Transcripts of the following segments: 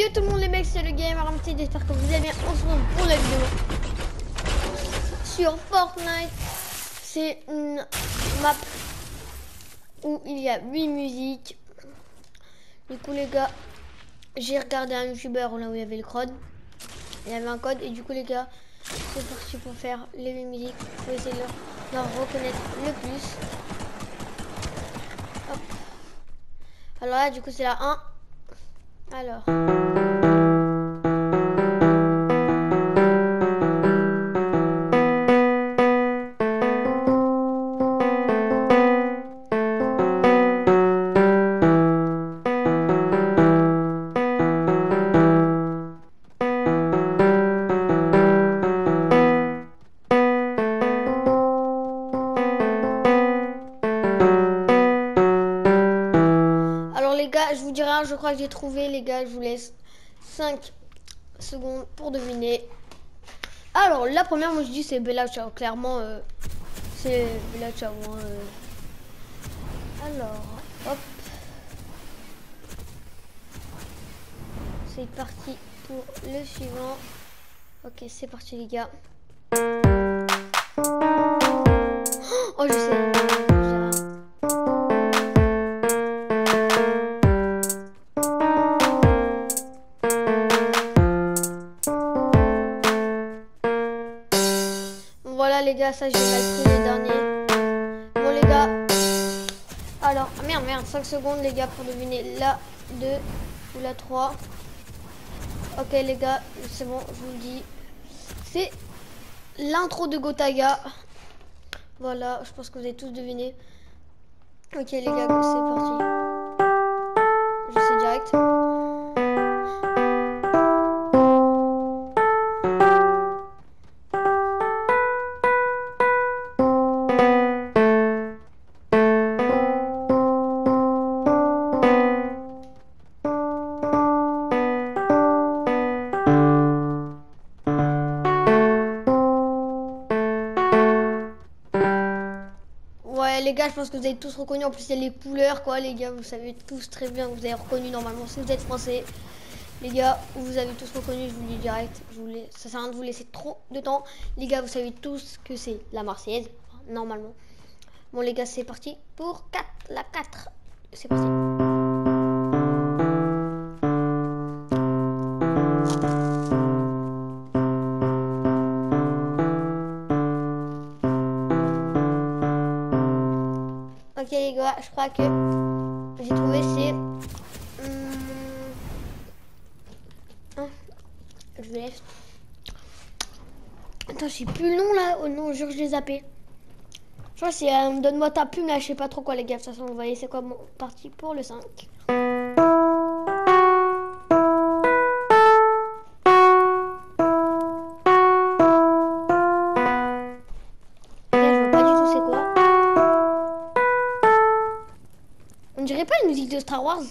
Yo tout le monde les mecs, c'est le gamer MT, j'espère que vous allez bien. On se retrouve pour la vidéo sur Fortnite. C'est une map où il y a 8 musiques. Du coup les gars, j'ai regardé un youtubeur là où il y avait le code. Il y avait un code et du coup les gars, c'est parti pour faire les 8 musiques. Il faut essayer de leur reconnaître le plus. Hop. Alors là du coup c'est la 1. Alors... je vous dirai, je crois que j'ai trouvé les gars, je vous laisse 5 secondes pour deviner. Alors la première, moi je dis c'est Bella Ciao, clairement c'est Bella Ciao. Alors hop, c'est parti pour le suivant. Ok, c'est parti les gars. Oh je sais. Voilà les gars, ça j'ai mal pris les derniers. Bon les gars, alors merde 5 secondes les gars pour deviner la 2 ou la 3. Ok les gars, c'est bon, je vous le dis, c'est l'intro de Gotaga. Voilà, je pense que vous avez tous deviné. Ok les gars, c'est parti. Je sais direct. Les gars, je pense que vous avez tous reconnu. En plus, il y a les couleurs, quoi. Les gars, vous savez tous très bien. Vous avez reconnu normalement si vous êtes français. Les gars, vous avez tous reconnu. Je vous le dis direct. Ça sert à rien de vous laisser trop de temps. Les gars, vous savez tous que c'est la Marseillaise, normalement. Bon, les gars, c'est parti pour la 4. C'est parti. Ok les gars, je crois que j'ai trouvé c'est... je vous laisse. Attends, je sais plus le nom là. Oh non, jure que je l'ai zappé. Je crois que c'est donne-moi ta plume là, je sais pas trop quoi les gars. De toute façon, vous voyez c'est quoi mon parti pour le 5. On dirait pas une musique de Star Wars.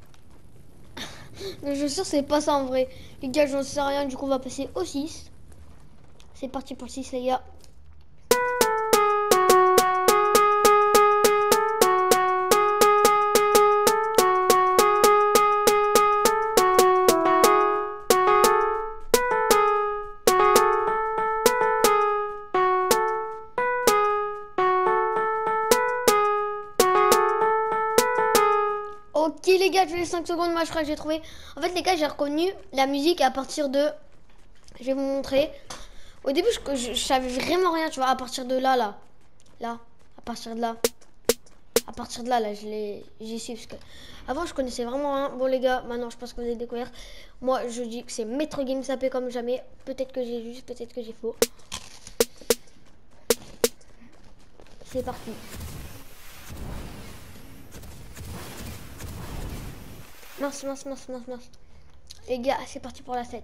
Mais je suis sûr c'est pas ça en vrai. Les gars, j'en sais rien, du coup on va passer au 6. C'est parti pour le 6 les gars. Ok les gars, je vais 5 secondes, moi je crois que j'ai trouvé. En fait les gars, j'ai reconnu la musique à partir de... Je vais vous montrer. Au début je savais vraiment rien, tu vois, à partir de là, à partir de là, j'ai su parce que avant je connaissais vraiment rien. Bon les gars, maintenant je pense que vous avez découvert. Moi je dis que c'est Maître Game sapé comme jamais. Peut-être que j'ai juste, peut-être que j'ai faux. C'est parti. Mince. Les gars, c'est parti pour la 7.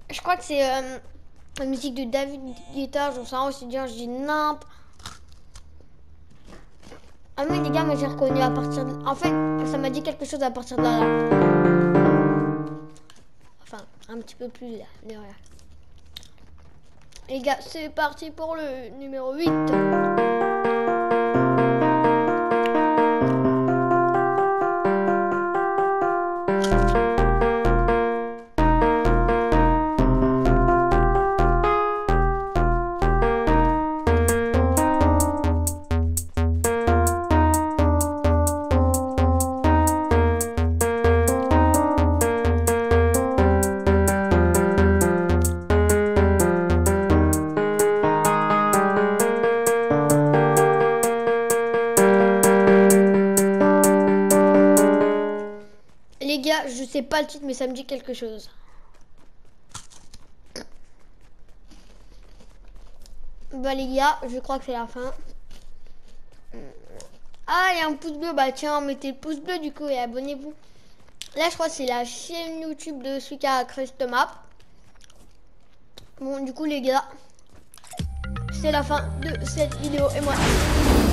Je crois que c'est la musique de David Guetta, j'en sais rien aussi bien, je dis nimp. Ah mais les gars, moi j'ai reconnu à partir de... En fait, ça m'a dit quelque chose à partir de là. Enfin, un petit peu plus là, derrière. Les gars, c'est parti pour le numéro 8. Les gars, je sais pas le titre, mais ça me dit quelque chose. Bah les gars, je crois que c'est la fin. Ah, il y a un pouce bleu. Bah tiens, mettez le pouce bleu du coup et abonnez-vous. Là, je crois que c'est la chaîne YouTube de celui qui a créé cette map. Bon, du coup les gars, c'est la fin de cette vidéo et moi...